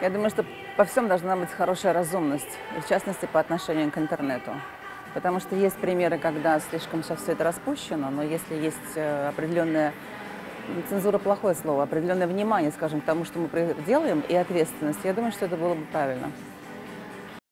Я думаю, что во всем должна быть хорошая разумность, и в частности по отношению к интернету. Потому что есть примеры, когда слишком сейчас все это распущено, но если есть определенная, цензура плохое слово, определенное внимание, скажем, к тому, что мы делаем, и ответственность, я думаю, что это было бы правильно.